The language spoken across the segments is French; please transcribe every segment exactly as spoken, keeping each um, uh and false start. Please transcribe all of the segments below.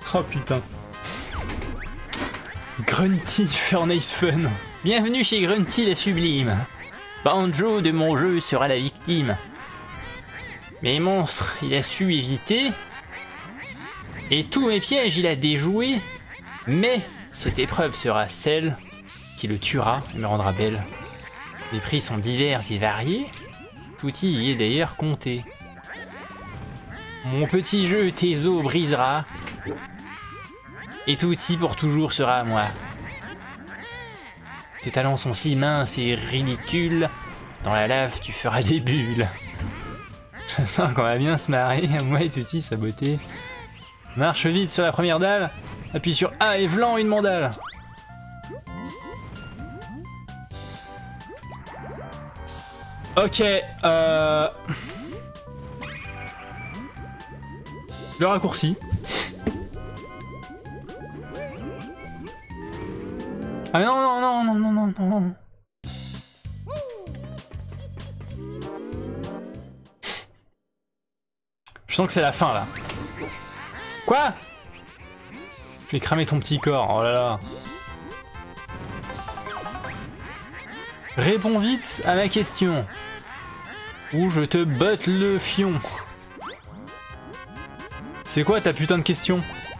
Oh putain. Grunty Furnace Fun. Bienvenue chez Grunty les Sublimes. Banjo de mon jeu sera la victime. Mes monstres, il a su éviter. Et tous mes pièges, il a déjoué. Mais cette épreuve sera celle qui le tuera et me rendra belle. Les prix sont divers et variés. Tout y est d'ailleurs compté. Mon petit jeu tes os brisera. Et tout y pour toujours sera à moi. Tes talons sont si minces et ridicules. Dans la lave, tu feras des bulles. Je sens qu'on va bien se marrer, moi et Tutti, sa beauté. Marche vite sur la première dalle. Appuie sur A et vlan une mandale. Ok, euh... le raccourci. Ah non, non, non, non, non, non, non. Je sens que c'est la fin, là. Quoi? Je vais cramer ton petit corps, oh là là. Réponds vite à ma question. Ou je te botte le fion. C'est quoi ta putain de question?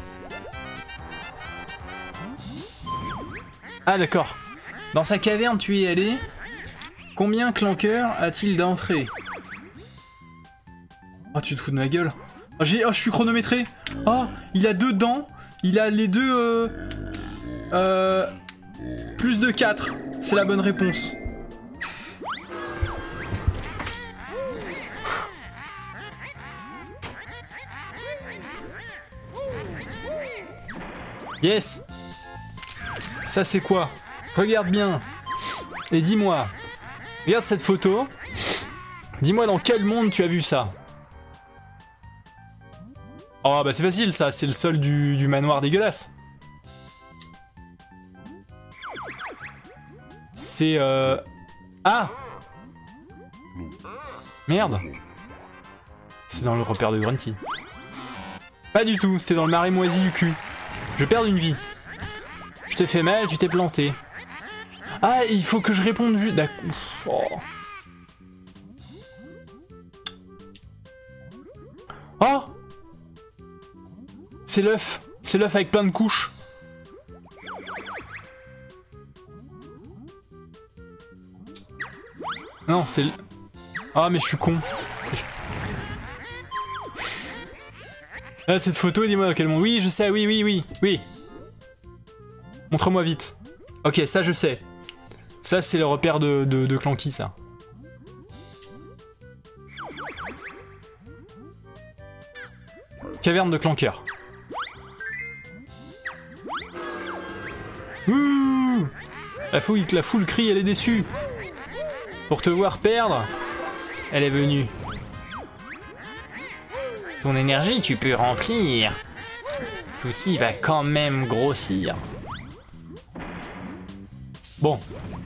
Ah d'accord. Dans sa caverne tu es allé. Combien Clanker a-t-il d'entrées? Oh tu te fous de ma gueule. Oh, j'ai... oh je suis chronométré. Oh il a deux dents. Il a les deux... Euh... Euh... Plus de quatre. C'est la bonne réponse. Yes. Ça c'est quoi? Regarde bien. Et dis-moi. Regarde cette photo. Dis-moi dans quel monde tu as vu ça? Oh bah c'est facile ça, c'est le sol du, du manoir dégueulasse. C'est euh... Ah. Merde. C'est dans le repère de Grunty. Pas du tout, c'était dans le marais moisi du cul. Je perds une vie. Je t'ai fait mal, tu t'es planté. Ah, il faut que je réponde vu... D'accord. Oh. Oh. C'est l'œuf. C'est l'œuf avec plein de couches. Non, c'est... Ah, mais je suis con. Là, cette photo, dis-moi dans quel monde. Oui, je sais, oui, oui, oui, oui. Montre-moi vite. Ok, ça, je sais. Ça, c'est le repère de, de, de Clanky, ça. Caverne de Clanker. Ouh! La foule, la foule crie, elle est déçue. Pour te voir perdre, elle est venue. Ton énergie, tu peux remplir. Tutti va quand même grossir. Bon.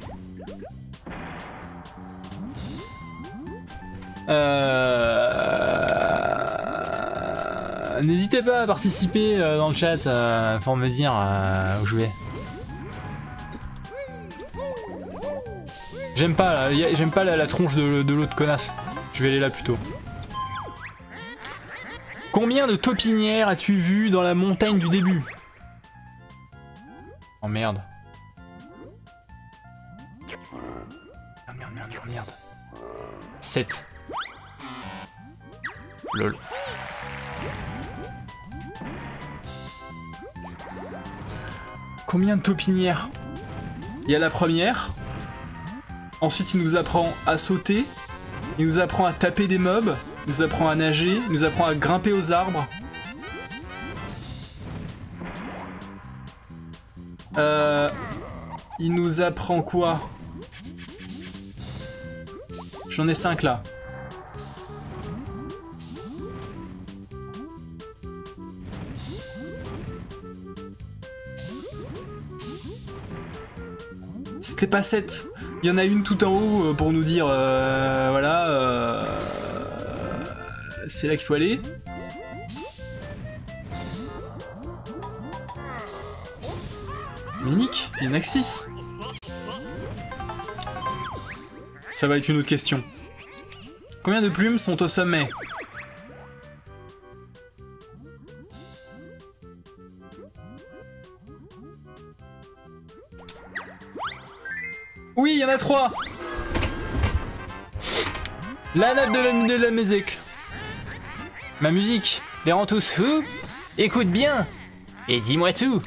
Euh... N'hésitez pas à participer dans le chat euh, pour me dire euh, où je vais. J'aime pas, j'aime pas la, la tronche de, de l'autre connasse. Je vais aller là plutôt. Combien de taupinières as-tu vu dans la montagne du début? Oh merde. Merde, merde, merde, merde. sept. Lol. Combien de taupinières? Il y a la première. Ensuite, il nous apprend à sauter. Il nous apprend à taper des mobs. Il nous apprend à nager. Il nous apprend à grimper aux arbres. Euh, il nous apprend quoi? J'en ai cinq là. C'était pas sept. Il y en a une tout en haut pour nous dire, euh, voilà, euh, c'est là qu'il faut aller. Mais Nick, il y en a que six. Ça va être une autre question. Combien de plumes sont au sommet? Oui, il y en a trois. La note de la, de la musique. Ma musique les rend tous fous? Écoute bien et dis-moi tout.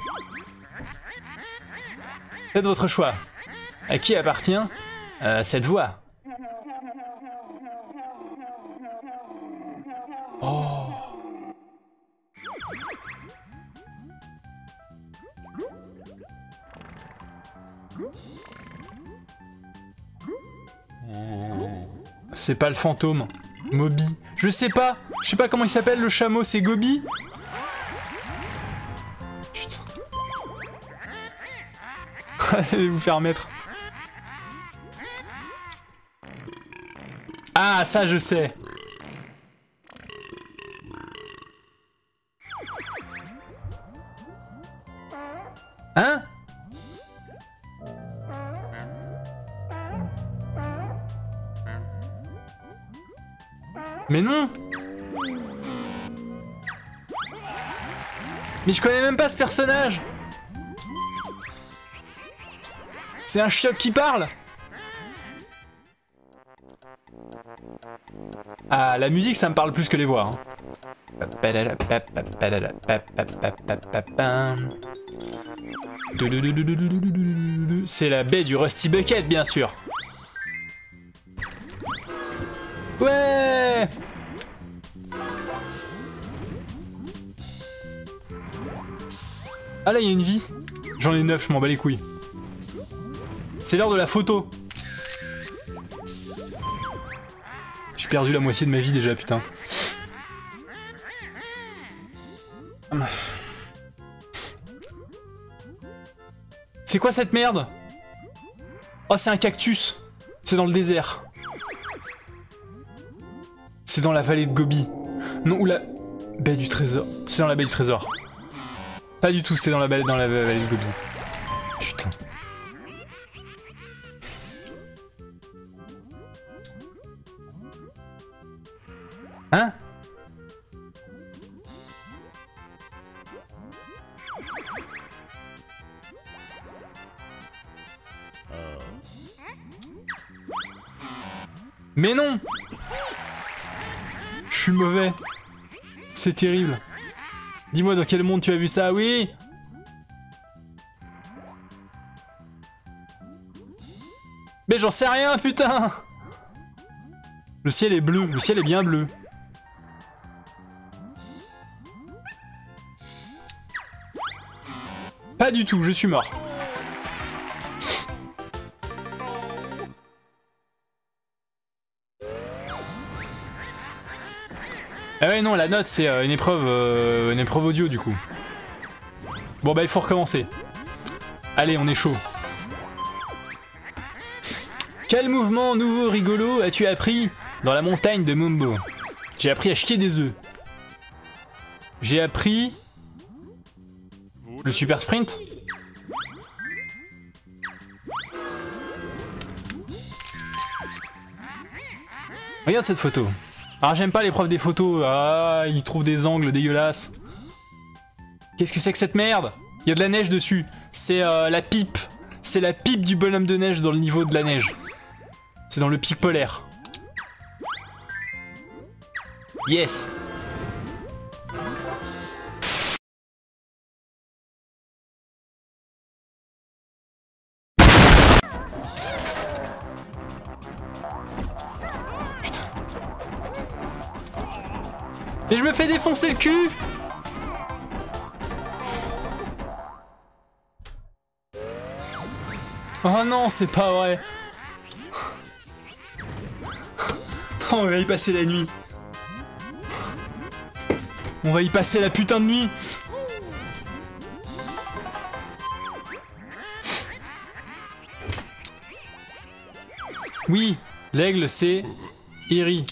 Faites votre choix. À qui appartient euh, cette voix? Oh. C'est pas le fantôme. Moby. Je sais pas. Je sais pas comment il s'appelle le chameau, c'est Gobi? Putain. Allez vous faire mettre. Ah, ça je sais. Hein? Mais non! Mais je connais même pas ce personnage! C'est un chiotte qui parle! Ah, la musique ça me parle plus que les voix. Hein. C'est la baie du Rusty Bucket, bien sûr. Ouais! Ah là, il y a une vie. J'en ai neuf, je m'en bats les couilles. C'est l'heure de la photo. J'ai perdu la moitié de ma vie déjà, putain. C'est quoi cette merde? Oh, c'est un cactus. C'est dans le désert. C'est dans la vallée de Gobi. Non, ou la baie du trésor. C'est dans la baie du trésor. Pas du tout, c'est dans la baie, dans la vallée de Gobi. Putain. Hein? Mais non! Je suis mauvais. C'est terrible. Dis-moi dans quel monde tu as vu ça, oui? Mais j'en sais rien, putain! Le ciel est bleu, le ciel est bien bleu. Pas du tout, je suis mort. Ah ouais non, la note c'est euh, une épreuve euh, une épreuve audio du coup. Bon bah il faut recommencer. Allez, on est chaud. Quel mouvement nouveau rigolo as-tu appris dans la montagne de Mumbo? J'ai appris à chier des œufs. J'ai appris le super sprint. Regarde cette photo. Alors j'aime pas l'épreuve des photos. Ah, il trouve des angles dégueulasses. Qu'est-ce que c'est que cette merde? Il y a de la neige dessus. C'est euh, la pipe. C'est la pipe du bonhomme de neige dans le niveau de la neige. C'est dans le pic polaire. Yes. Mais je me fais défoncer le cul! Oh non, c'est pas vrai! Oh, on va y passer la nuit. On va y passer la putain de nuit! Oui, l'aigle c'est Eri.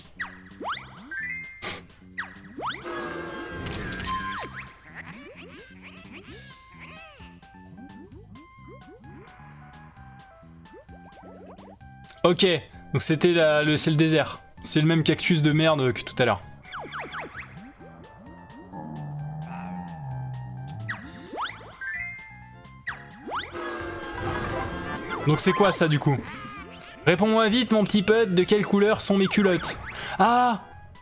Ok, donc c'était le, c'est le désert. C'est le même cactus de merde que tout à l'heure. Donc c'est quoi ça du coup? Réponds-moi vite mon petit pote, de quelle couleur sont mes culottes? Ah!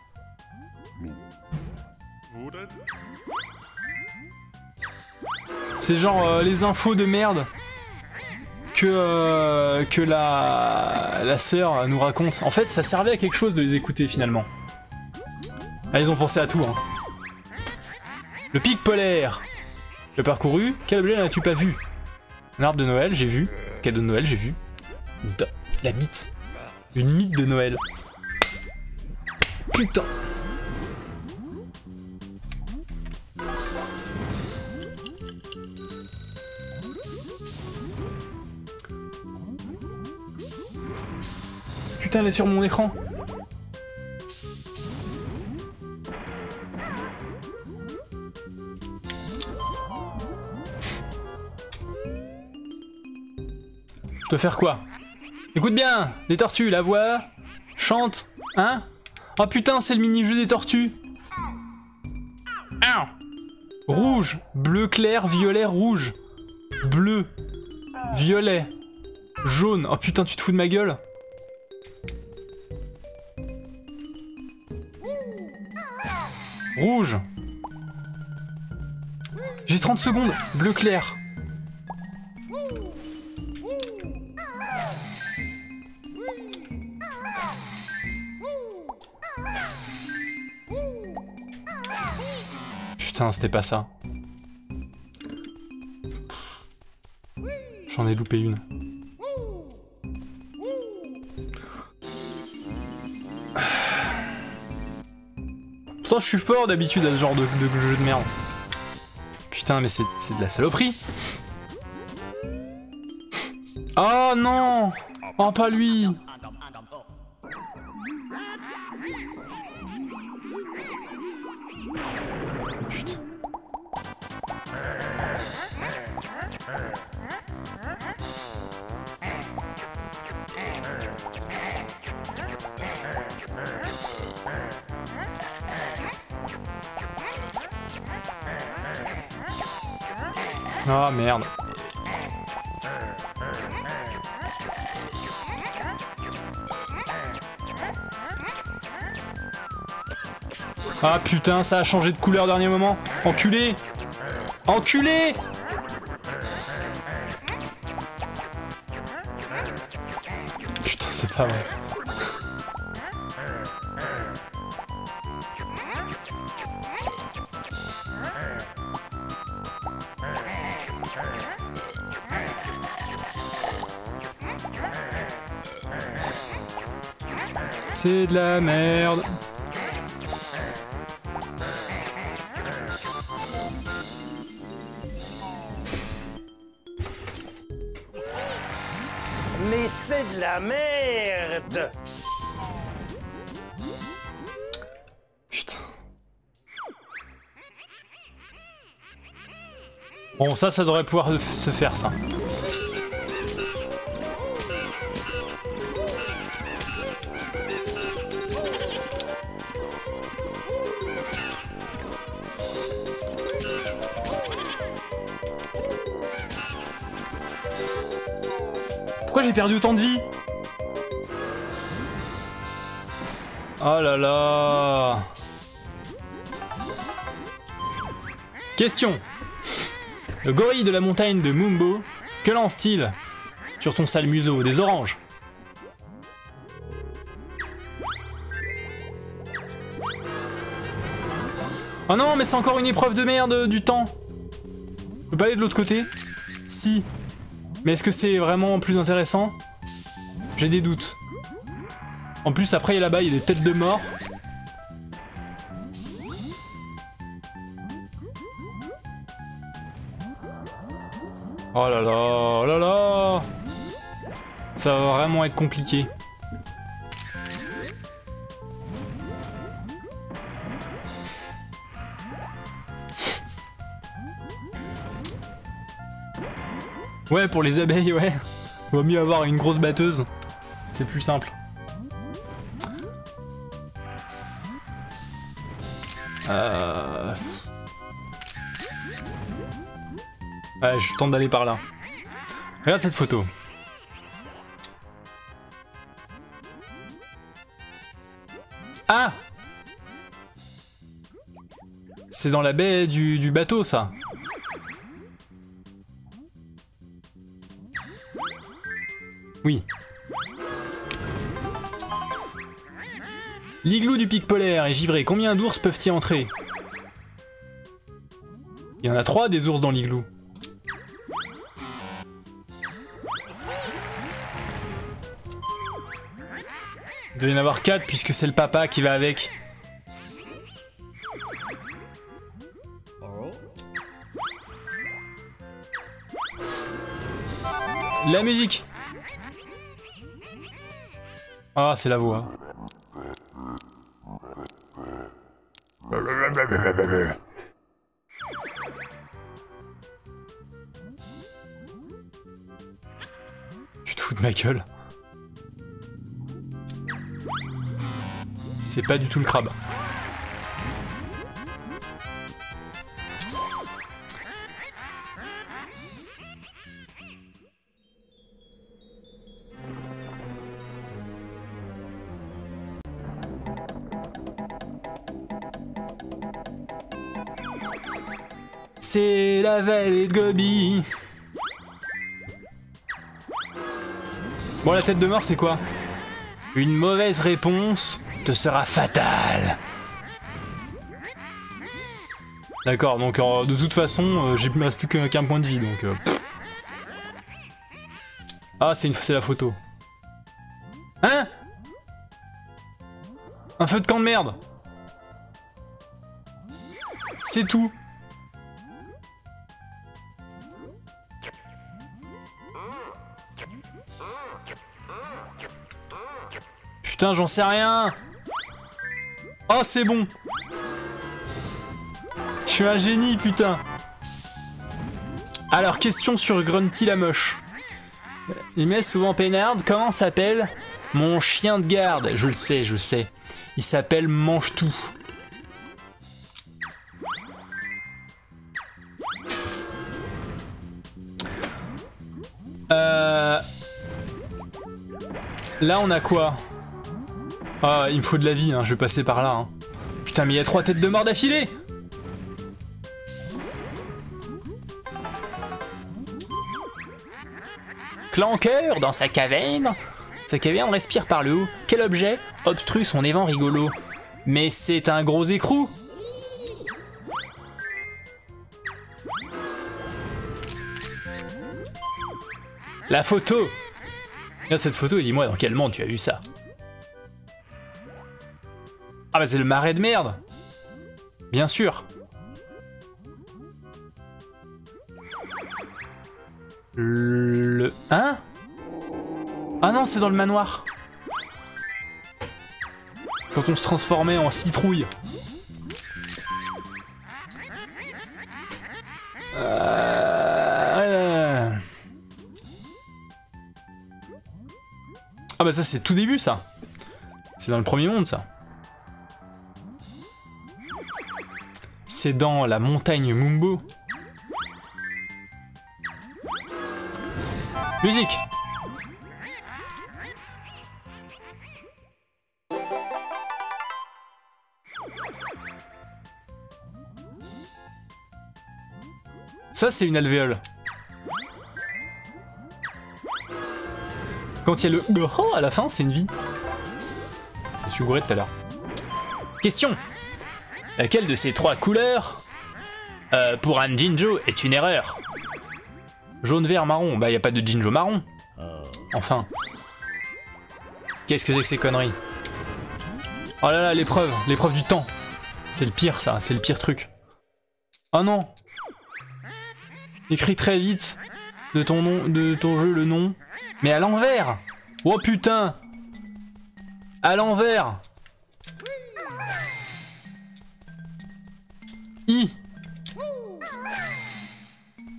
C'est genre euh, les infos de merde que, euh, que la, la sœur nous raconte. En fait, ça servait à quelque chose de les écouter finalement. Ah, ils ont pensé à tout, hein. Le pic polaire. Le parcouru. Quel objet n'as-tu pas vu? Un arbre de Noël, j'ai vu. Cadeau de Noël, j'ai vu. De... La mythe. Une mythe de Noël. Putain. Putain, elle est sur mon écran. Je dois faire quoi? Écoute bien, des tortues, la voix, chante, hein? Oh putain, c'est le mini-jeu des tortues. Ah. Rouge, bleu clair, violet, rouge. Bleu, violet, jaune. Oh putain, tu te fous de ma gueule? Rouge. J'ai trente secondes. Bleu clair. Putain, c'était pas ça. J'en ai loupé une. Pourtant, je suis fort d'habitude à ce genre de, de jeu de merde. Putain, mais c'est de la saloperie. Oh non! Oh, pas lui! Putain. Ah oh, merde. Ah putain, ça a changé de couleur au dernier moment. Enculé. Enculé. Putain, c'est pas vrai. C'est de la merde. Mais c'est de la merde. Putain. Bon, ça, ça devrait pouvoir se faire, ça. Pourquoi j'ai perdu autant de vie? Oh là là. Question. Le gorille de la montagne de Mumbo, que lance-t-il sur ton sale museau? Des oranges. Oh non, mais c'est encore une épreuve de merde du temps. Je peux pas aller de l'autre côté? Si. Mais est-ce que c'est vraiment plus intéressant? J'ai des doutes. En plus, après, là-bas, il y a des têtes de mort. Oh là là, oh là là. Ça va vraiment être compliqué. Ouais, pour les abeilles, ouais. Vaut mieux avoir une grosse batteuse. C'est plus simple. Euh... Ouais, je tente d'aller par là. Regarde cette photo. Ah! C'est dans la baie du, du bateau, ça. Oui. L'igloo du pic polaire est givré. Combien d'ours peuvent y entrer? Il y en a trois des ours dans l'igloo. Il doit y en avoir quatre puisque c'est le papa qui va avec. La musique. Ah, c'est la voix. Tu te fous de ma gueule. C'est pas du tout le crabe. C'est la vallée de Gobi. Bon, la tête de mort, c'est quoi? Une mauvaise réponse te sera fatale. D'accord, donc euh, de toute façon, euh, il me reste plus qu'un qu'un point de vie, donc... Euh, ah, c'est une... c'est la photo. Hein? Un feu de camp de merde. C'est tout. Putain, j'en sais rien. Oh, c'est bon. Je suis un génie, putain. Alors, question sur Grunty la moche. Il met souvent peinarde. Comment s'appelle mon chien de garde? Je le sais, je sais. Il s'appelle Mange-Tout. Euh... Là, on a quoi? Ah, il me faut de la vie, hein. Je vais passer par là. Hein. Putain, mais il y a trois têtes de mort d'affilée. Clanker dans sa caverne. Sa caverne respire par le haut. Quel objet obstrue son évent rigolo? Mais c'est un gros écrou. La photo. Regarde cette photo et dis-moi dans quel monde tu as vu ça. Ah bah c'est le marais de merde. Bien sûr. Le... Hein? Ah non, c'est dans le manoir. Quand on se transformait en citrouille. Euh... Ah bah ça c'est tout début ça. C'est dans le premier monde ça. C'est dans la montagne Mumbo. Musique. Ça c'est une alvéole. Quand il y a le oh à la fin, c'est une vie. Je me suis gouré tout à l'heure. Question. Laquelle de ces trois couleurs euh, pour un Jinjo est une erreur? Jaune, vert, marron. Bah, y a pas de Jinjo marron. Enfin. Qu'est-ce que c'est que ces conneries? Oh là là, l'épreuve. L'épreuve du temps. C'est le pire, ça. C'est le pire truc. Oh non. Écris très vite de ton nom, de ton jeu le nom. Mais à l'envers. Oh putain. À l'envers. I.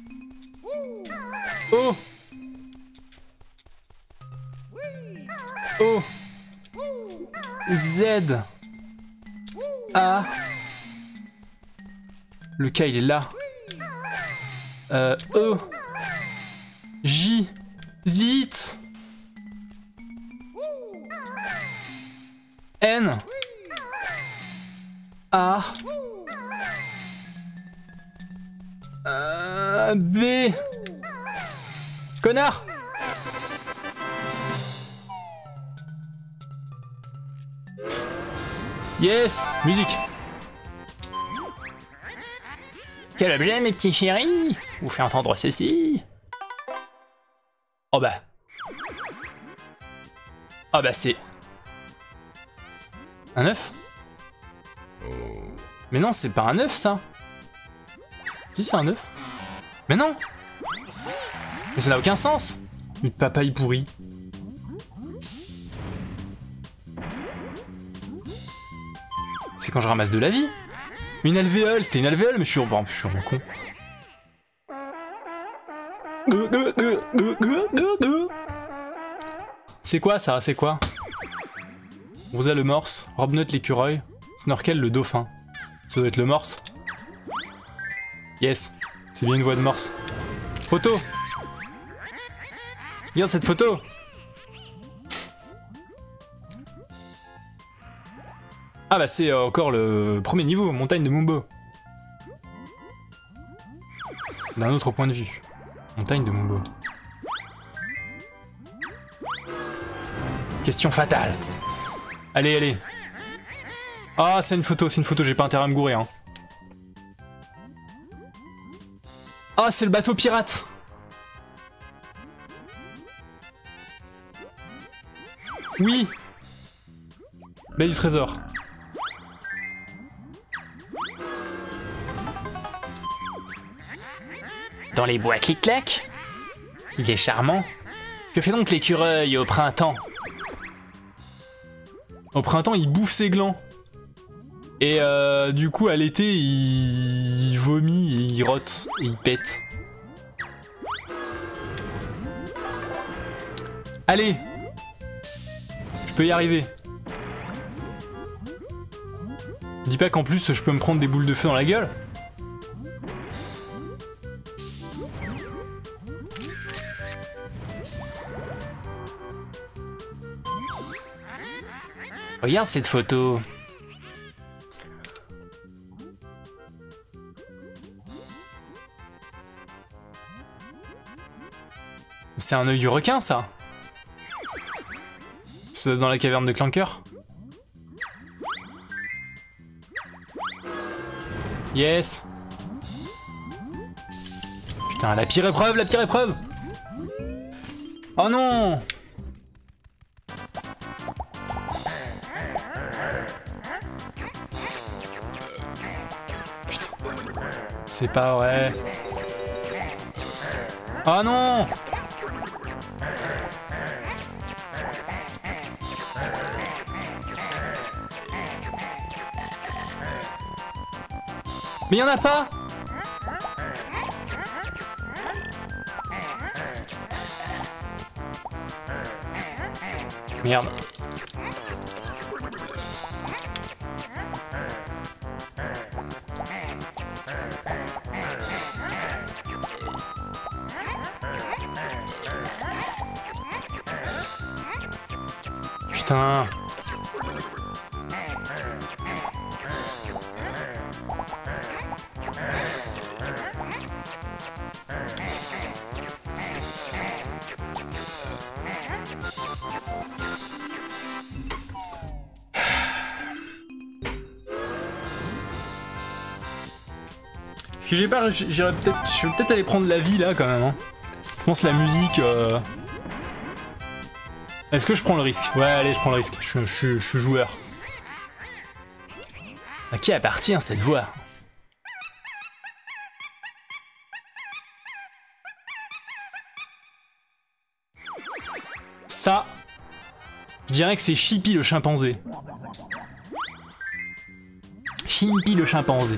O. O. Z. A. Le K il est là. Euh, E. J. Vite. N. A. Euh, B. Connard. Yes. Musique. Quel objet, mes petits chéris? Vous fait entendre ceci? Oh bah. Oh bah c'est... Un œuf? Mais non, c'est pas un œuf ça. Si, c'est un œuf. Mais non. Mais ça n'a aucun sens. Une papaye pourrie. C'est quand je ramasse de la vie. Une alvéole, c'était une alvéole, mais je suis, enfin, je suis un con. C'est quoi ça? C'est quoi? Rosa le morse, Robnut l'écureuil, Snorkel le dauphin. Ça doit être le morse. Yes, c'est bien une voix de morse. Photo! Regarde cette photo! Ah bah c'est euh, encore le premier niveau, montagne de Mumbo. D'un autre point de vue. Montagne de Mumbo. Question fatale. Allez, allez. Ah, c'est une photo, c'est une photo, j'ai pas intérêt à me gourer. Hein. Ah, c'est le bateau pirate. Oui. Baie du trésor. Dans les bois clic-clac? Il est charmant. Que fait donc l'écureuil au printemps? Au printemps, il bouffe ses glands. Et euh, du coup, à l'été, il... il vomit, et il rote, et il pète. Allez! Je peux y arriver. Dis pas qu'en plus, je peux me prendre des boules de feu dans la gueule. Regarde cette photo. C'est un œil du requin, ça. C'est dans la caverne de Clanker. Yes. Putain, la pire épreuve, la pire épreuve. Oh non. Putain. C'est pas vrai. Oh non. Mais y'en a pas. Merde. Putain. Est-ce que j'ai pas... J'irais peut-être... Je vais peut-être aller prendre la vie là quand même. Hein. Je pense la musique... Euh... Est-ce que je prends le risque? Ouais, allez, je prends le risque. Je, je, je suis joueur. À qui appartient cette voix? Ça... Je dirais que c'est Chippy le chimpanzé. Chimpy le chimpanzé.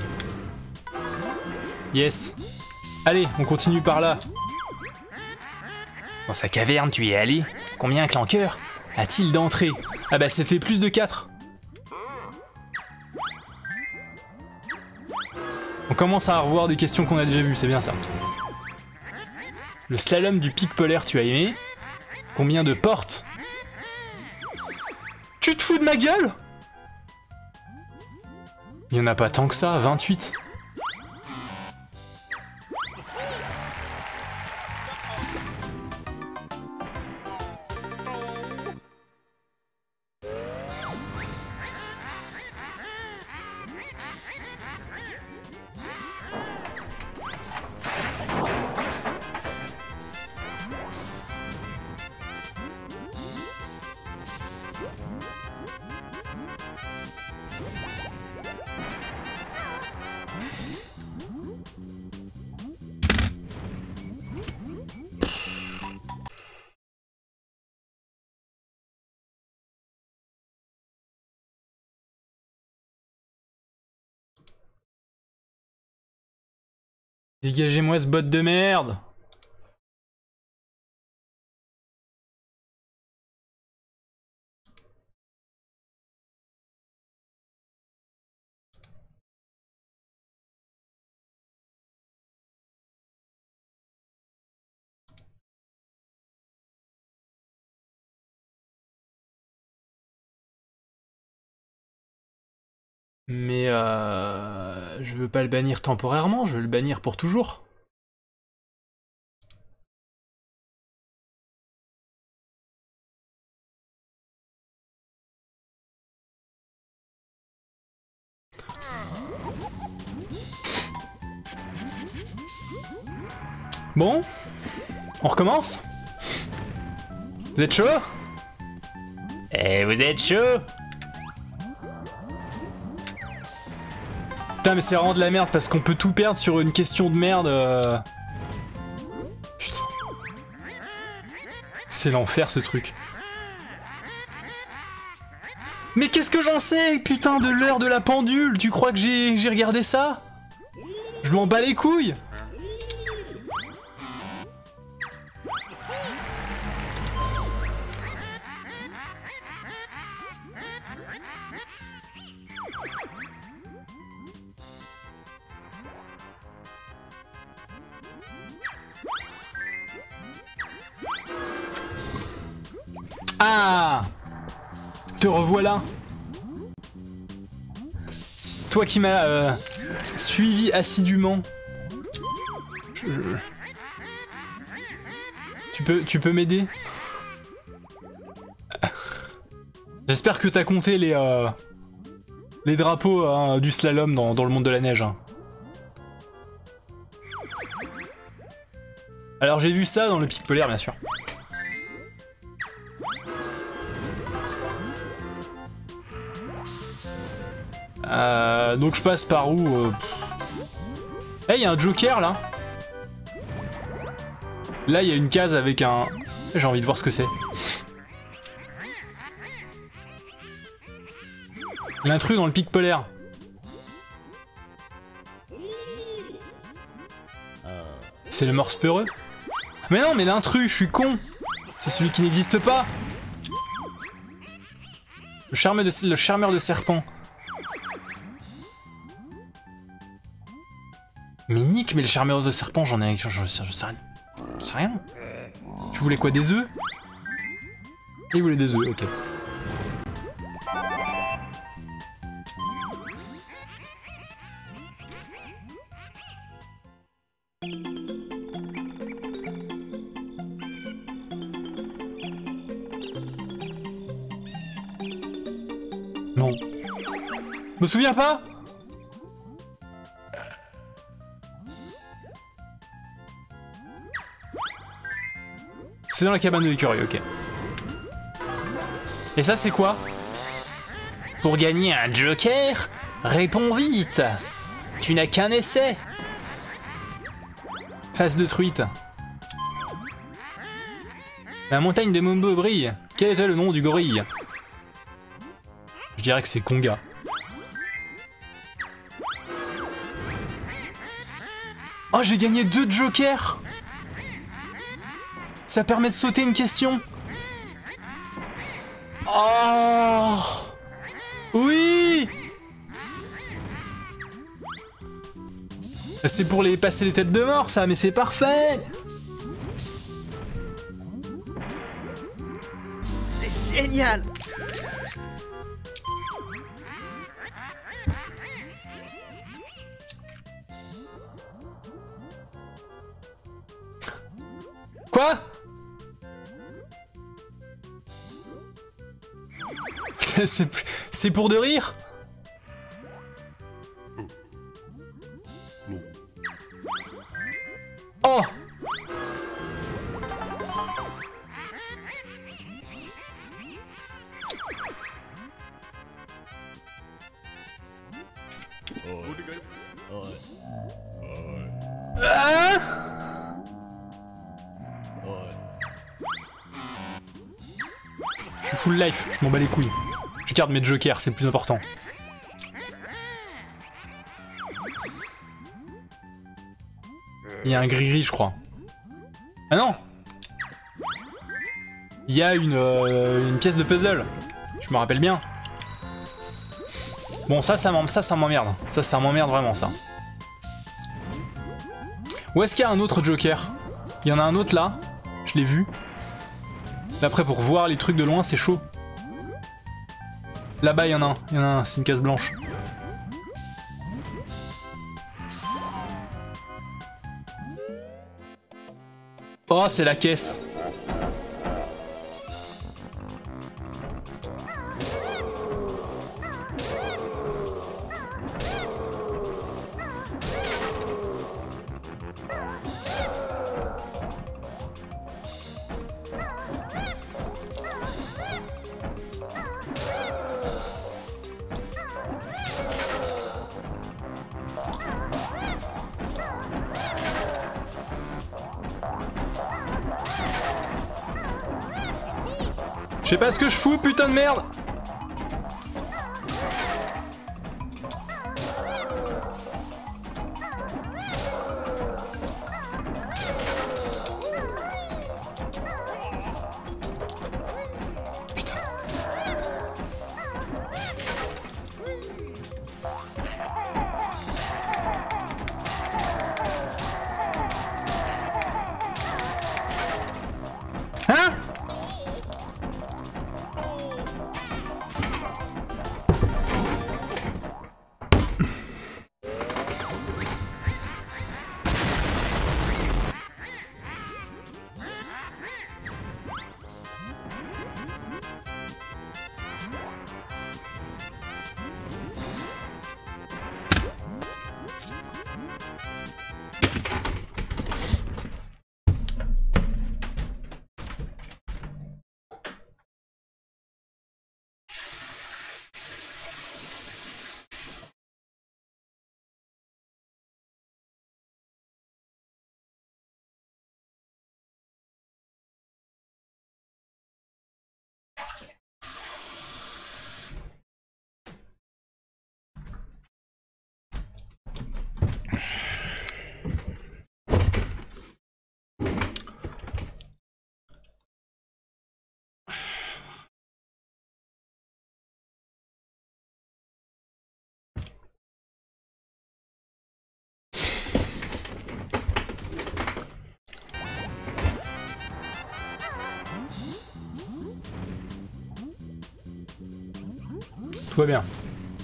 Yes. Allez, on continue par là. Dans sa caverne, tu y es allé? Combien Clanker? A-t-il d'entrée? Ah bah c'était plus de quatre. On commence à revoir des questions qu'on a déjà vues, c'est bien ça. Le slalom du pic polaire, tu as aimé? Combien de portes? Tu te fous de ma gueule? Il y en a pas tant que ça, vingt-huit. Dégagez-moi ce bot de merde! Mais euh... je veux pas le bannir temporairement, je veux le bannir pour toujours. Bon, on recommence? Vous êtes chaud? Eh, vous êtes chaud? Putain mais c'est vraiment de la merde parce qu'on peut tout perdre sur une question de merde. Euh... Putain. C'est l'enfer ce truc. Mais qu'est-ce que j'en sais, putain, de l'heure de la pendule? Tu crois que j'ai j'ai regardé ça? Je m'en bats les couilles. Ah! Te revoilà. C'est toi qui m'as euh, suivi assidûment. Je, je... Tu peux, tu peux m'aider? J'espère que t'as compté les euh, les drapeaux hein, du slalom dans, dans le monde de la neige. Hein. Alors j'ai vu ça dans le pic polaire bien sûr. Euh, donc je passe par où euh... Eh, hey, y a un joker là. Là, il y a une case avec un... J'ai envie de voir ce que c'est. L'intrus dans le pic polaire. C'est le morse peureux. Mais non, mais l'intrus, je suis con. C'est celui qui n'existe pas. Le charmeur de, le charmeur de serpent. Mais Nick, mais le charmeur de serpent, j'en ai... Je, je, je, sais rien. Je sais rien. Tu voulais quoi, des œufs? Il voulait des œufs, ok. Non. Je me souviens pas? C'est dans la cabane de l'écureuil, ok. Et ça, c'est quoi? Pour gagner un joker, réponds vite. Tu n'as qu'un essai. Face de truite. La montagne de Mumbo brille. Quel était le nom du gorille? Je dirais que c'est Conga. Oh, j'ai gagné deux jokers. Ça permet de sauter une question. Oh oui. C'est pour les passer les têtes de mort ça, mais c'est parfait. C'est génial. Quoi? C'est pour de rire? Oh! Ah! Je suis full life, je m'en bats les couilles. Je garde mes jokers, c'est le plus important. Il y a un gris-gris, je crois. Ah non! Il y a une, euh, une pièce de puzzle. Je me rappelle bien. Bon, ça, ça m'emmerde. Ça, ça m'emmerde. Ça, ça m'emmerde vraiment, ça. Où est-ce qu'il y a un autre joker? Il y en a un autre là. Je l'ai vu. Après, pour voir les trucs de loin, c'est chaud. Là-bas, il y en a un. Il y en a un, c'est une case blanche. Oh, c'est la caisse. Je sais pas ce que je fous, putain de merde! Putain. Hein? Tout va bien.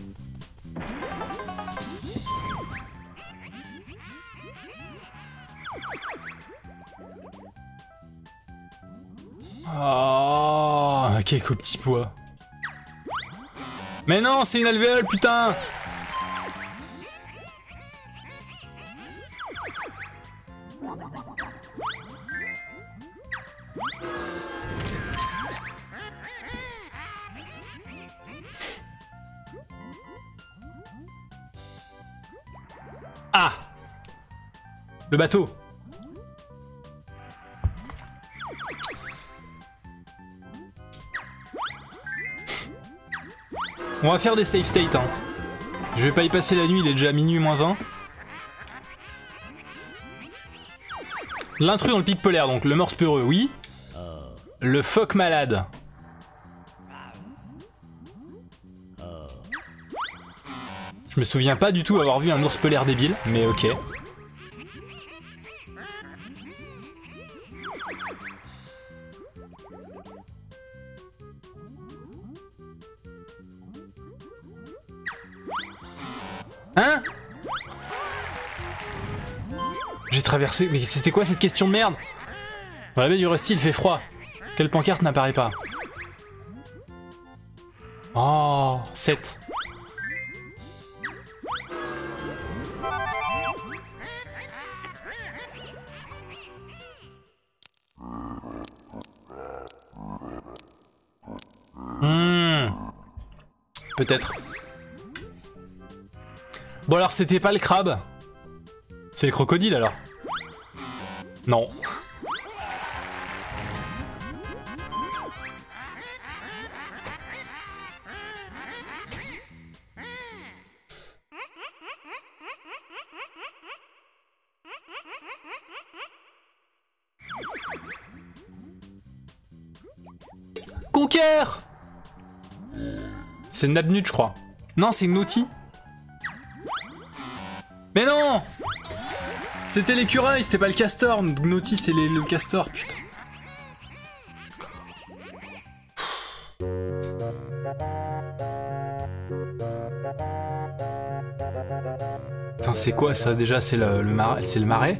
Oh, quel petit pois. Mais non, c'est une alvéole, putain! Ah! Le bateau. On va faire des save states, hein. Je vais pas y passer la nuit, il est déjà minuit moins vingt. L'intrus dans le pic polaire, donc le morse peureux, oui. Le phoque malade. Je me souviens pas du tout avoir vu un ours polaire débile, mais ok. Hein? J'ai traversé... Mais c'était quoi cette question de merde? Dans la baie du Rusty, il fait froid. Quelle pancarte n'apparaît pas? Oh, sept. Hmm. Peut-être. Bon alors c'était pas le crabe. C'est le crocodile alors. Non. Conquer! C'est Nabnut je crois. Non c'est Gnoti. Mais non! C'était l'écureuil, c'était pas le castor. Gnoti c'est les, le castor, putain. Putain c'est quoi ça déjà? C'est le, le marais? C'est le marais?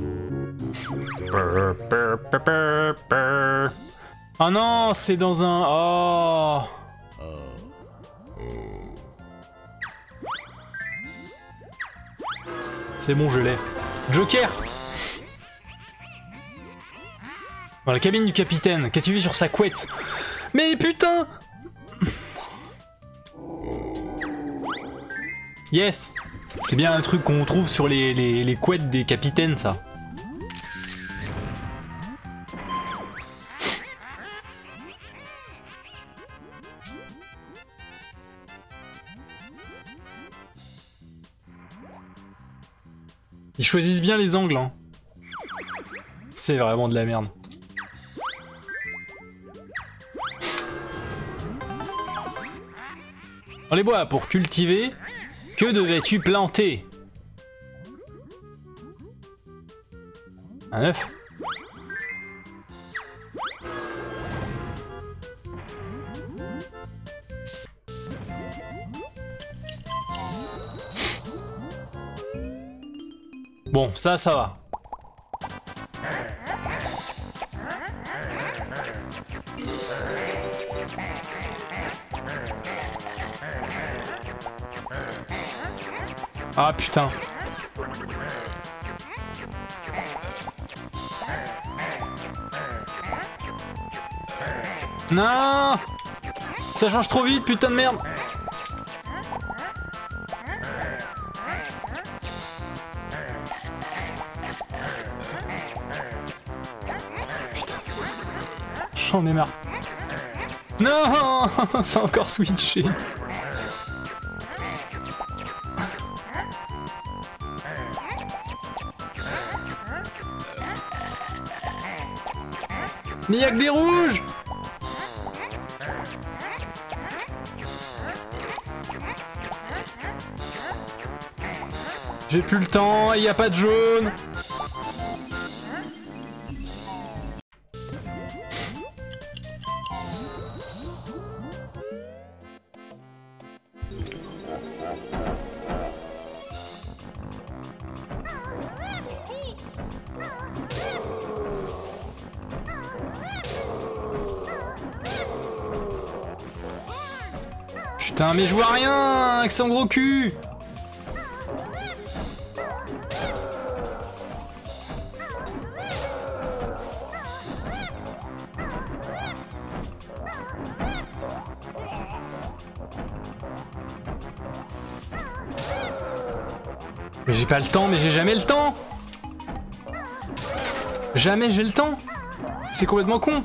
Oh non, c'est dans un... Oh. C'est bon, je l'ai. Joker! Dans la cabine du capitaine, qu'as-tu vu sur sa couette? Mais putain! Yes! C'est bien un truc qu'on trouve sur les, les, les couettes des capitaines, ça. Ils choisissent bien les angles, hein. C'est vraiment de la merde. Dans les bois, pour cultiver, que devais-tu planter? Un œuf. Bon, ça, ça va. Ah putain. Non! Ça change trop vite, putain de merde! Putain. J'en ai marre. Non! Ça a encore switché. Mais y'a que des rouges! J'ai plus le temps, il n'y a pas de jaune. Putain, mais je vois rien avec son gros cul. Mais j'ai pas le temps, mais j'ai jamais le temps. Jamais j'ai le temps. C'est complètement con.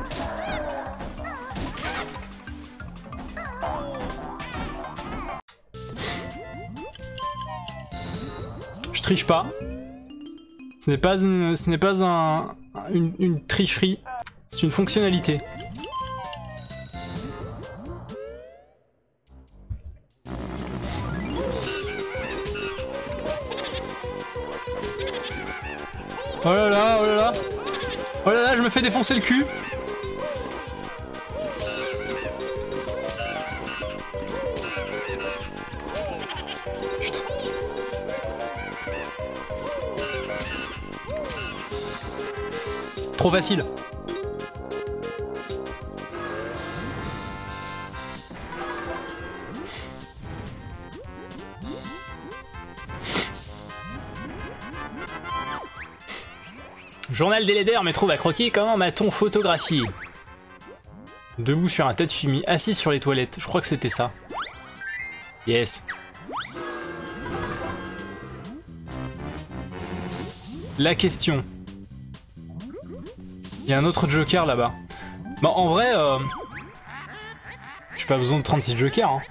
Je triche pas. Ce n'est pas une, ce n'est pas un, une, une tricherie. C'est une fonctionnalité. Oh là là, oh là là. Oh là là, je me fais défoncer le cul. Putain. Trop facile. Journal des laideurs me trouve à croquer, comment m'a-t-on photographié? Debout sur un tas de fumier, assis sur les toilettes. Je crois que c'était ça. Yes. La question. Il y a un autre joker là-bas. Bon, en vrai, euh... j'ai pas besoin de trente-six jokers. Hein.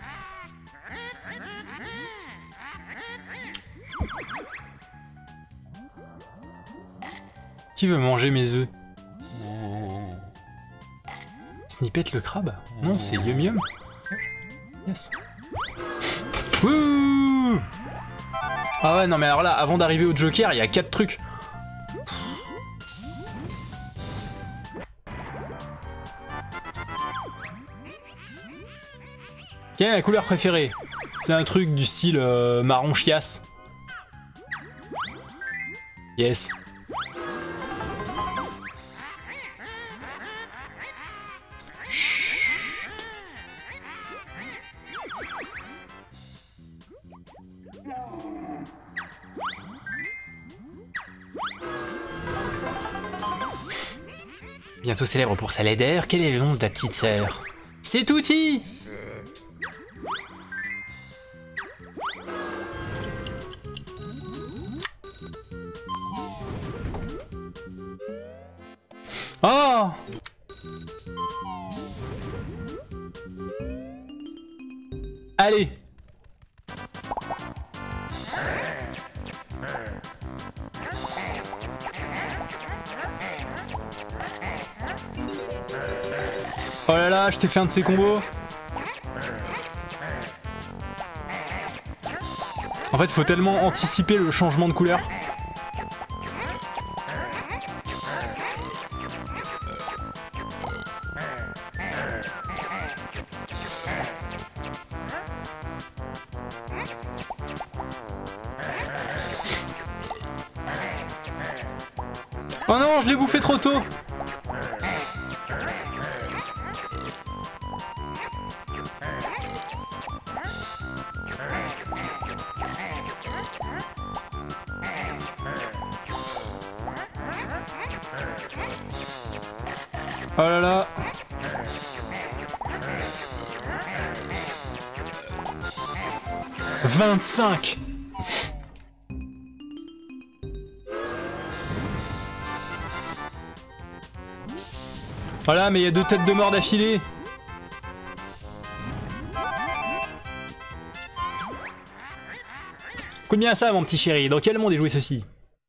Qui veut manger mes œufs? Snippet le crabe? Non, c'est Yum Yum. Yes. Wouh! Ah ouais, non mais alors là, avant d'arriver au joker, il y a quatre trucs. Quelle est ma couleur préférée? C'est un truc du style euh, marron chiasse. Yes. Chut. Bientôt célèbre pour sa laideur, quel est le nom de ta petite sœur? C'est Touti! Oh! Allez! Oh là là, je t'ai fait un de ces combos. En fait, il faut tellement anticiper le changement de couleur. Oh non, je l'ai bouffé trop tôt. Oh là là. vingt-cinq. Voilà, mais il y a deux têtes de mort d'affilée. Écoute bien ça, mon petit chéri. Dans quel monde est joué ceci?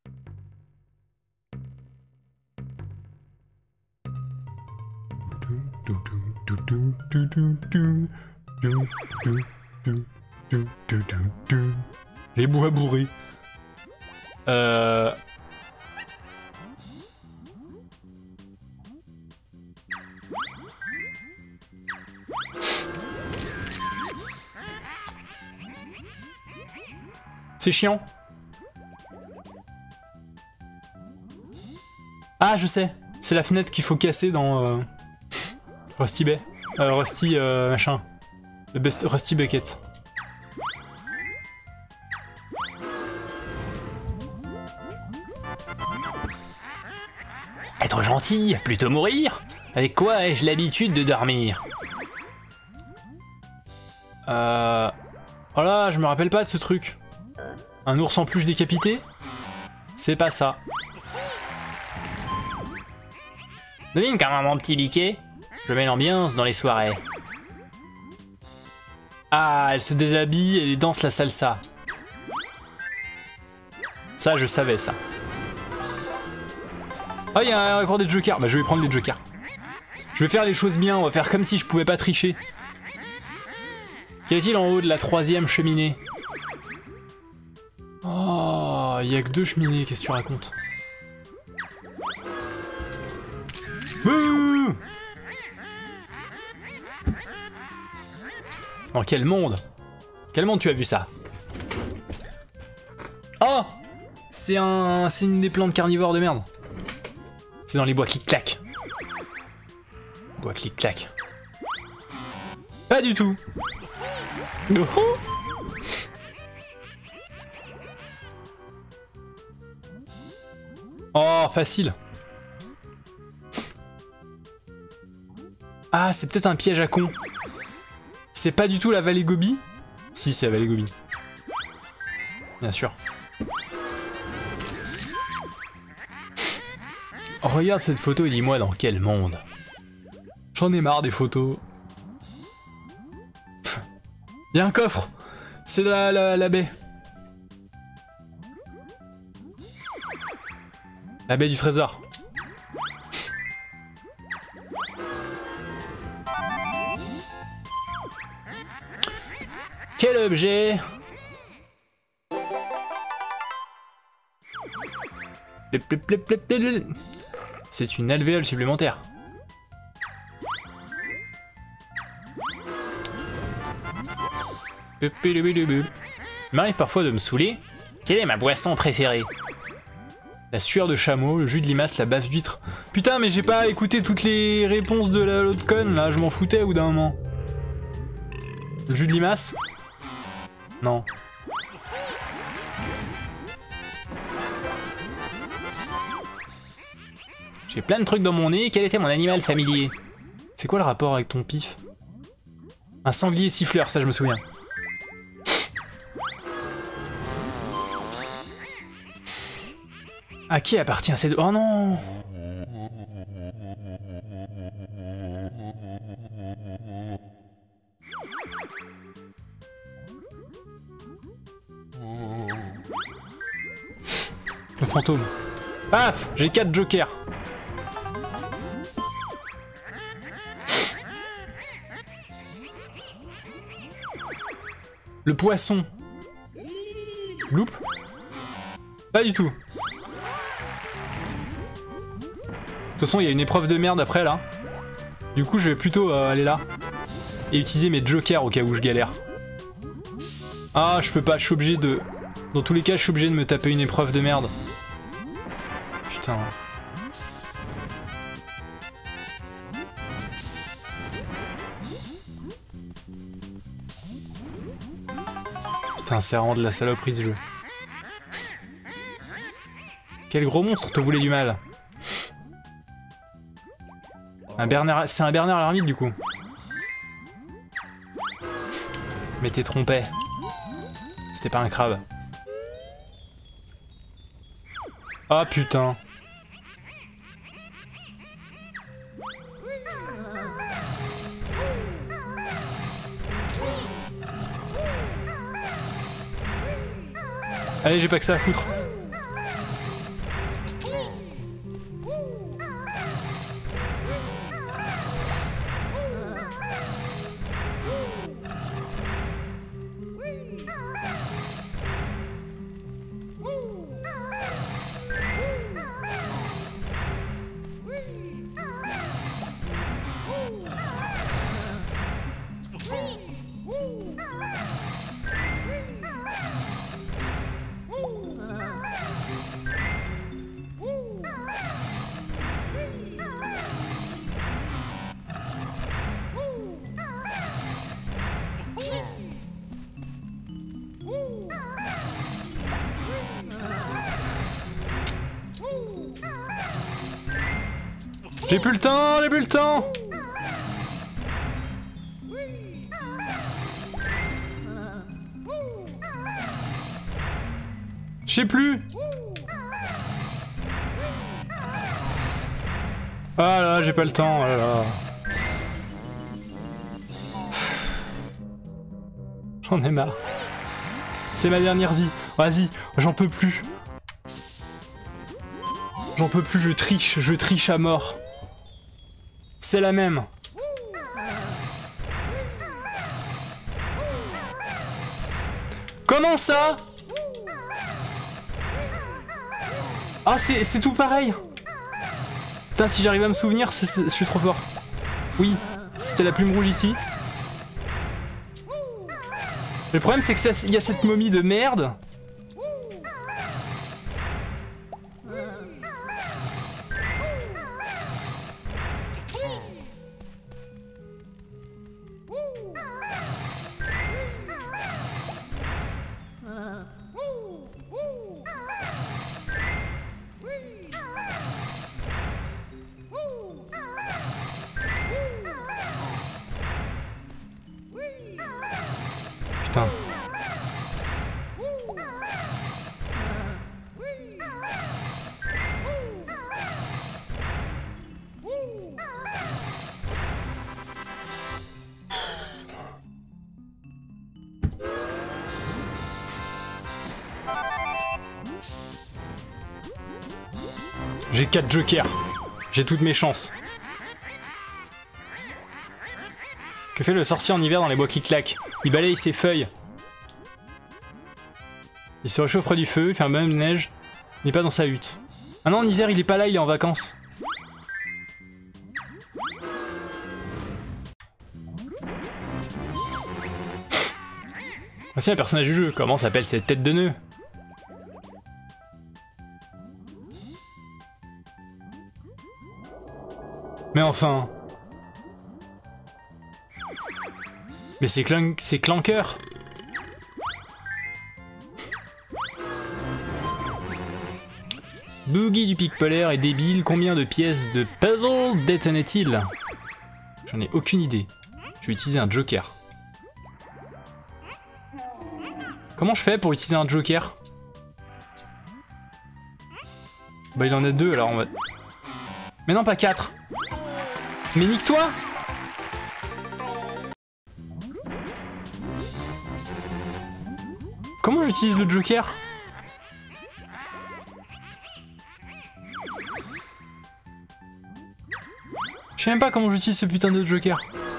Les bois bourrés. Euh... C'est chiant. Ah, je sais. C'est la fenêtre qu'il faut casser dans euh, Rusty Bay. Euh, Rusty euh, machin. Le best Rusty Bucket. Être gentil, plutôt mourir? Avec quoi ai-je l'habitude de dormir? Euh... Oh là, je me rappelle pas de ce truc. Un ours en peluche décapité? C'est pas ça. Devine comment mon petit biquet? Je mets l'ambiance dans les soirées. Ah, elle se déshabille et danse la salsa. Ça, je savais ça. Ah, il y a encore des jokers. Bah, je vais prendre les jokers. Je vais faire les choses bien. On va faire comme si je pouvais pas tricher. Qu'y a-t-il en haut de la troisième cheminée? Oh, il y a que deux cheminées. Qu'est-ce que tu racontes? Dans quel monde? Quel monde tu as vu ça? Oh! C'est un... c'est une des plantes carnivores de merde. C'est dans les bois clic-clac. Bois clic-clac. Pas du tout. Oh! Oh, facile. Ah, c'est peut-être un piège à con. C'est pas du tout la vallée Gobi? Si, c'est la vallée Gobi. Bien sûr. Oh, regarde cette photo et dis-moi dans quel monde. J'en ai marre des photos. Il y a un coffre. C'est la, la, la baie. La baie du trésor. Quel objet? C'est une alvéole supplémentaire. Il m'arrive parfois de me saouler. Quelle est ma boisson préférée? La sueur de chameau, le jus de limace, la baffe d'huître. Putain, mais j'ai pas écouté toutes les réponses de l'autre conne là, je m'en foutais au bout d'un moment. Le jus de limace? Non. J'ai plein de trucs dans mon nez, quel était mon animal familier? C'est quoi le rapport avec ton pif? Un sanglier siffleur, ça je me souviens. À qui appartient ces deux? Oh non! Le fantôme. Paf! J'ai quatre jokers. Le poisson. Loup? Pas du tout. De toute façon, il y a une épreuve de merde après là. Du coup, je vais plutôt euh, aller là. Et utiliser mes jokers au cas où je galère. Ah, je peux pas, je suis obligé de... Dans tous les cas, je suis obligé de me taper une épreuve de merde. Putain. Putain, c'est vraiment de la saloperie ce jeu. Quel gros monstre te voulait du mal? Un Bernard... C'est un Bernard l'ermite du coup. Mais t'es trompé. C'était pas un crabe. Ah putain. Allez, j'ai pas que ça à foutre. J'ai plus le temps, j'ai plus le temps. Je sais plus. Ah là, j'ai pas le temps, oh là là. J'en ai marre. C'est ma dernière vie. Vas-y, j'en peux plus. J'en peux plus, je triche, je triche à mort. C'est la même. Comment ça? Ah, c'est tout pareil. Putain, si j'arrive à me souvenir, je suis trop fort. Oui, c'était la plume rouge ici. Le problème c'est que il y a cette momie de merde. Putain. J'ai quatre jokers. J'ai toutes mes chances. Que fait le sorcier en hiver dans les bois qui claquent? Il balaye ses feuilles. Il se réchauffe près du feu, il fait un bain de neige. Il n'est pas dans sa hutte. Ah non, en hiver, il est pas là, il est en vacances. Voici un personnage du jeu. Comment s'appelle cette tête de nœud? Mais enfin... Mais c'est Clank... c'est Clanker. Boogie du pic polaire est débile. Combien de pièces de puzzle détenait-il? J'en ai aucune idée. Je vais utiliser un joker. Comment je fais pour utiliser un joker? Bah il en a deux alors on va... Mais non pas quatre. Mais nique-toi! Comment j'utilise le joker? Je sais même pas comment j'utilise ce putain de joker.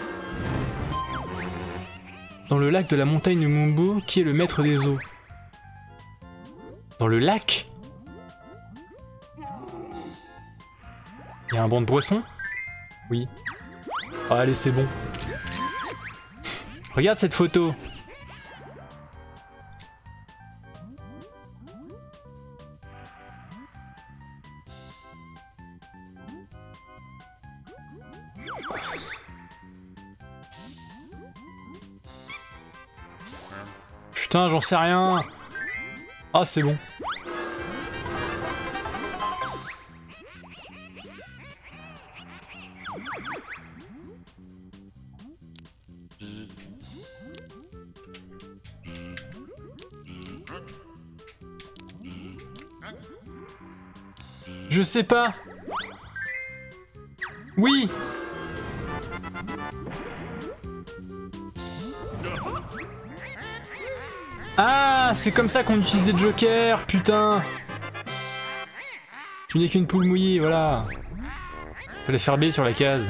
Dans le lac de la montagne de Mumbo, qui est le maître des eaux? Dans le lac? Il y a un banc de poissons? Oui. Oh, allez, c'est bon. Regarde cette photo. Putain, j'en sais rien. Ah, c'est bon. Je sais pas. Oui. Ah, c'est comme ça qu'on utilise des jokers, putain. Tu n'es qu'une poule mouillée, voilà. Fallait faire B sur la case.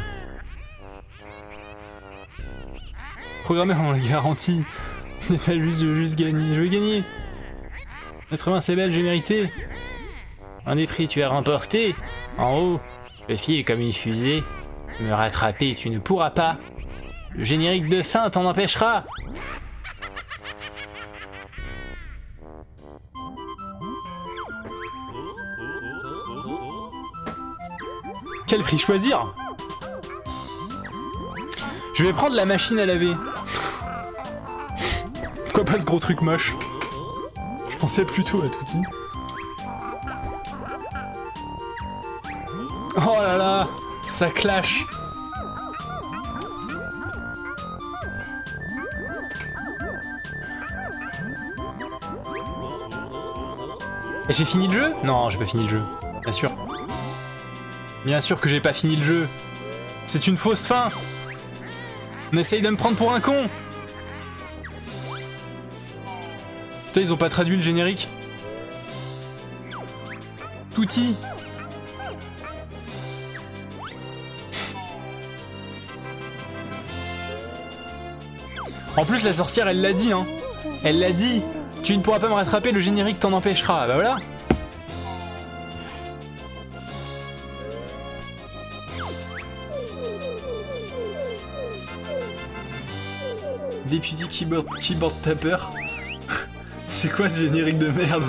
Programmer on la garantie. Ce n'est pas juste, je veux juste gagner. Je veux gagner. Être humain, c'est belle, j'ai mérité. Un des prix, tu as remporté. En haut, je file comme une fusée. Me rattraper, tu ne pourras pas. Le générique de fin t'en empêchera. Quel prix choisir? Je vais prendre la machine à laver. Pourquoi pas ce gros truc moche? Je pensais plutôt à Touti. Oh là là, ça clash. Et j'ai fini le jeu? Non, j'ai pas fini le jeu, bien sûr. Bien sûr que j'ai pas fini le jeu. C'est une fausse fin. On essaye de me prendre pour un con. Putain, ils ont pas traduit le générique. Touti. En plus, la sorcière, elle l'a dit, hein. Elle l'a dit. Tu ne pourras pas me rattraper, le générique t'en empêchera. Bah voilà. Deputy Keyboard, keyboard Tapper. C'est quoi ce générique de merde?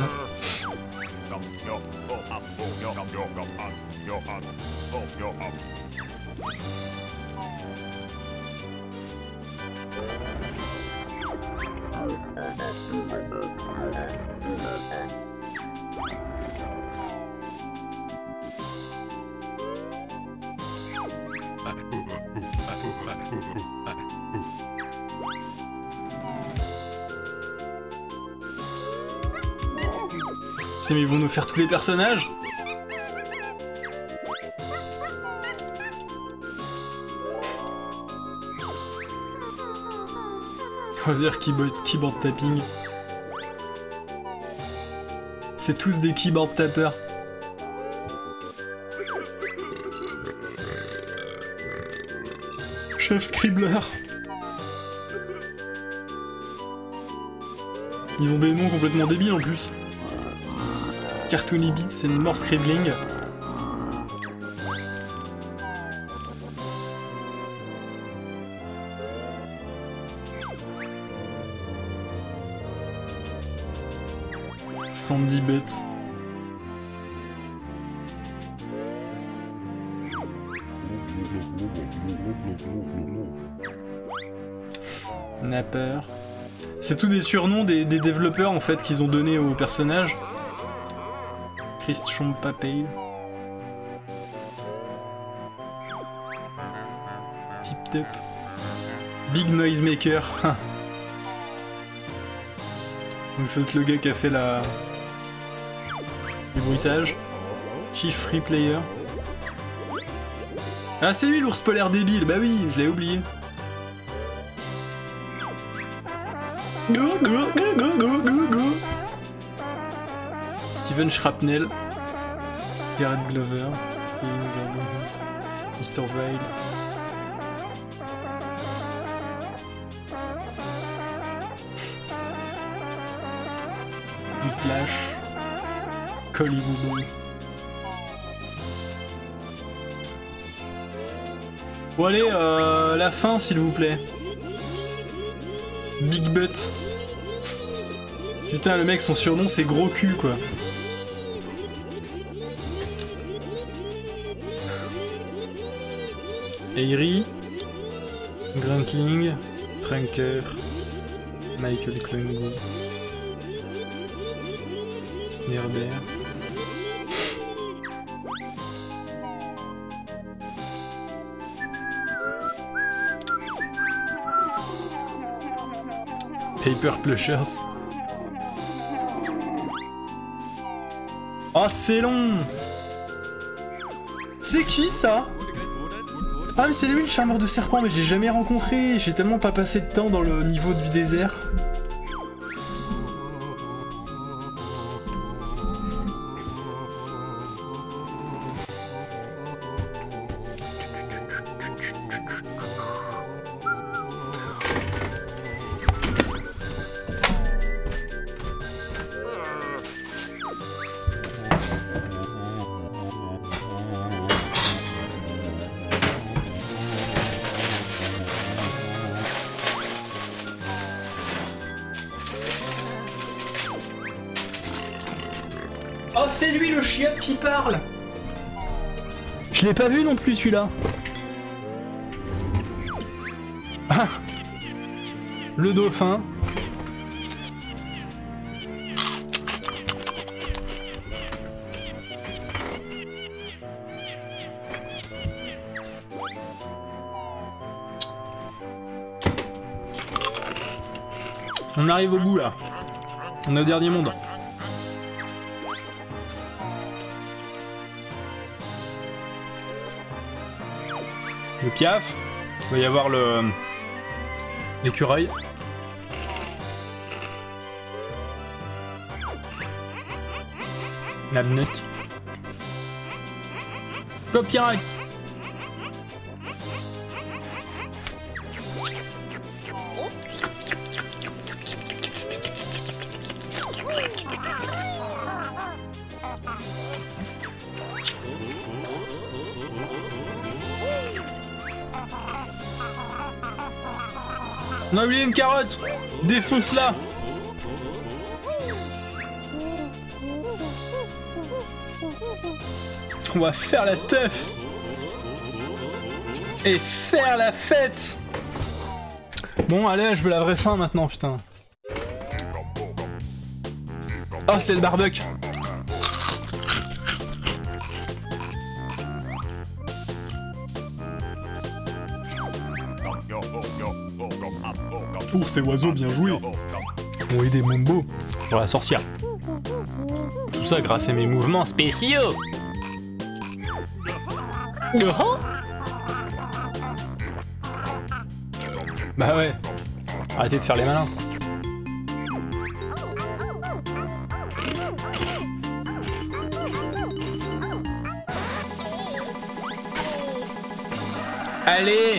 Putain, mais ils vont nous faire tous les personnages? Choisir keyboard, keyboard tapping. C'est tous des keyboard tappers. Chef Scribbler. Ils ont des noms complètement débiles en plus. Cartoony Beats, c'est une mort scribbling. Sandy Butt. Napper. C'est tous des surnoms des, des développeurs en fait qu'ils ont donné aux personnages. Christian Papey. Tip Top. Big Noisemaker. Donc c'est le gars qui a fait la... le bruitage. Chief Free Player. Ah c'est lui l'ours polaire débile, bah oui, je l'ai oublié. Go go go go go go go. Steven Shrapnel. Garrett Glover. mister Vile. Flash. Collie Bourbon. Bon allez, euh, la fin s'il vous plaît. Big Butt. Putain le mec son surnom c'est gros cul quoi. Airy. Grunkling. Trunker. Michael Klungo. Snare Bear. Paper Plushers. Oh c'est long. C'est qui ça? Ah mais c'est lui le charmeur de serpent, mais je l'ai jamais rencontré. J'ai tellement pas passé de temps dans le niveau du désert. Oh, c'est lui le chiotte qui parle! Je l'ai pas vu non plus celui-là. Ah. Le dauphin. On arrive au bout là. On est au dernier monde. Le piaf, il va y avoir le l'écureuil. Nabnut. Copyright. On a oublié une carotte. Défonce-la. On va faire la teuf. Et faire la fête. Bon, allez, je veux la vraie fin maintenant, putain. Oh, c'est le barbecue. Pour ces oiseaux bien joués. Ont aidé Mumbo pour la sorcière. Tout ça grâce à mes mouvements spéciaux. Oh, bah ouais. Arrêtez de faire les malins. Allez.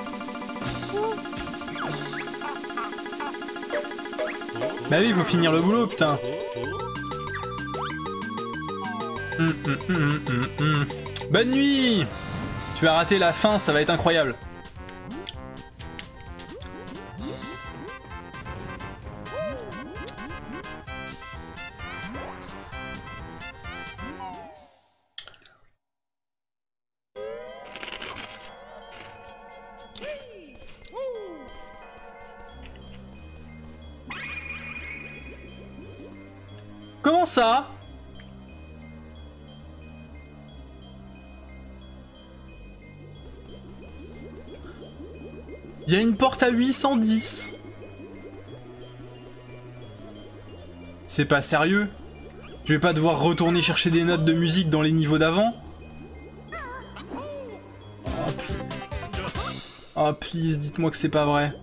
Bah oui, il faut finir le boulot, putain. Hum, hum, hum, hum, hum. Bonne nuit. Tu vas rater la fin, ça va être incroyable. Comment ça? Il y a une porte à huit cent dix. C'est pas sérieux? Je vais pas devoir retourner chercher des notes de musique dans les niveaux d'avant? Oh, oh please, dites-moi que c'est pas vrai.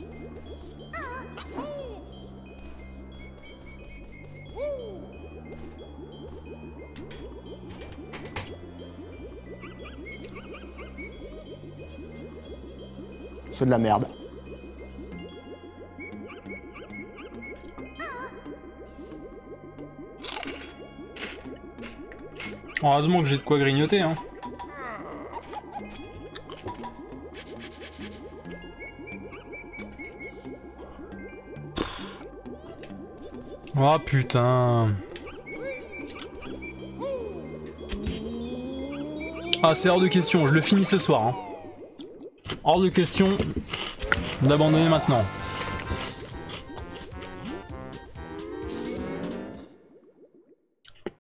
C'est de la merde. Heureusement que j'ai de quoi grignoter, hein. Oh putain. Ah, c'est hors de question, je le finis ce soir, hein. Hors de question d'abandonner maintenant.